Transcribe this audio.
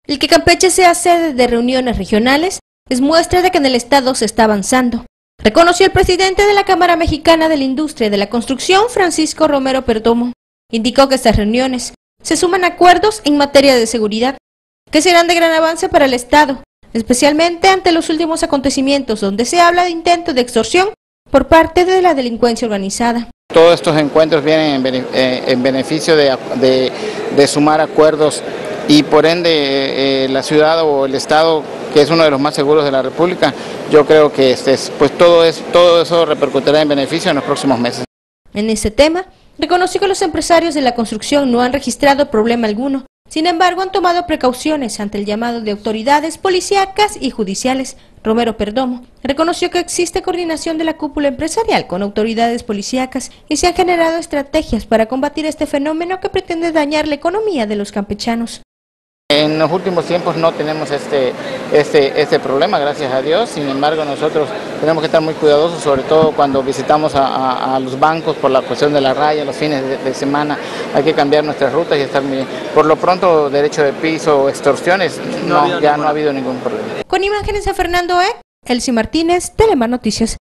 El que Campeche sea sede de reuniones regionales es muestra de que en el Estado se está avanzando, reconoció el presidente de la Cámara Mexicana de la Industria de la Construcción, Francisco Romero Perdomo. Indicó que estas reuniones se suman a acuerdos en materia de seguridad, que serán de gran avance para el Estado, especialmente ante los últimos acontecimientos donde se habla de intentos de extorsión por parte de la delincuencia organizada. Todos estos encuentros vienen en beneficio de sumar acuerdos y por ende la ciudad o el Estado, que es uno de los más seguros de la República, yo creo que pues todo eso repercutirá en beneficio en los próximos meses. En ese tema, reconoció que los empresarios de la construcción no han registrado problema alguno. Sin embargo, han tomado precauciones ante el llamado de autoridades policíacas y judiciales. Romero Perdomo reconoció que existe coordinación de la cúpula empresarial con autoridades policíacas y se han generado estrategias para combatir este fenómeno que pretende dañar la economía de los campechanos. En los últimos tiempos no tenemos este problema, gracias a Dios. Sin embargo, nosotros tenemos que estar muy cuidadosos, sobre todo cuando visitamos a los bancos por la cuestión de la raya, los fines de semana. Hay que cambiar nuestras rutas y estar muy bien. Por lo pronto, derecho de piso o extorsiones, no ha habido ningún problema. Con imágenes de Fernando Elsie Martínez, Telemar Noticias.